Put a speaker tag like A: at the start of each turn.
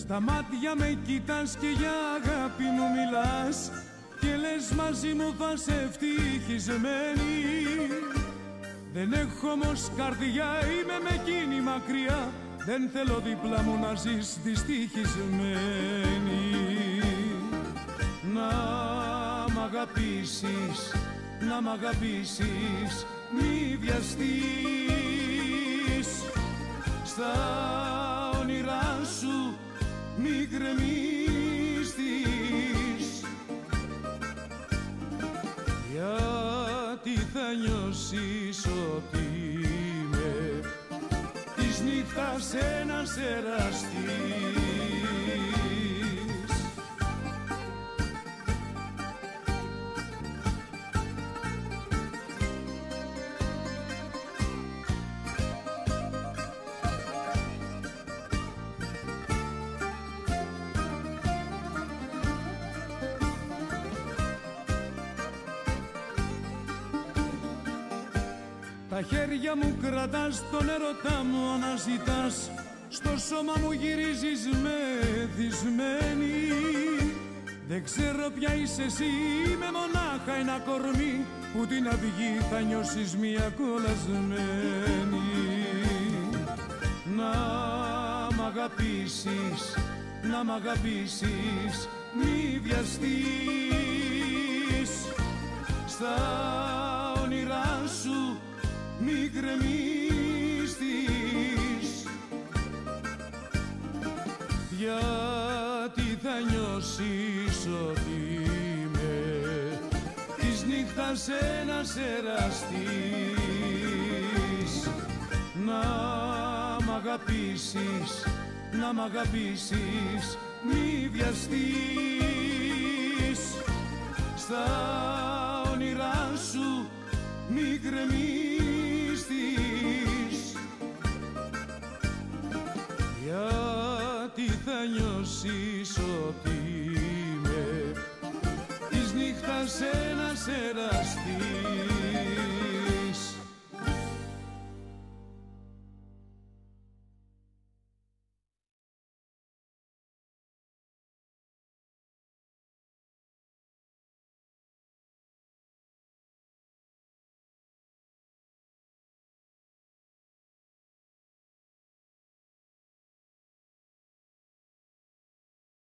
A: Στα μάτια με κοιτάς και για αγάπη μου μιλάς και λες μαζί μου θα σε ευτυχισμένη. Δεν έχω όμως καρδιά, είμαι με εκείνη μακριά, δεν θέλω δίπλα μου να ζεις δυστυχισμένη. Να μ' αγαπήσεις, να μ' αγαπήσεις, μη βιαστείς. Στα όνειρά σου μη γκρεμίστης, γιατί θα νιώσεις ότι είμαι της νύχτας ένας εραστής. Τα χέρια μου κρατάς, τον έρωτά μου αναζητάς, στο σώμα μου γυρίζεις μεθυσμένη. Δεν ξέρω ποια είσαι εσύ, είμαι μονάχα ένα κορμί που την αυγή θα νιώσεις μια κολλασμένη. Να μ' αγαπήσεις, να μ' αγαπήσεις, μη βιαστείς. Στα όνειρά σου μη γκρεμίστης, γιατί θα νιώσεις ότι είμαι της νύχτας ένας εραστής. Να μ' αγαπήσεις, να μ' αγαπήσεις, μη βιαστείς. Στα όνειρά σου μη γκρεμίστης, γιατί θα νιώσεις ότι είμαι της νύχτας ένας εραστής.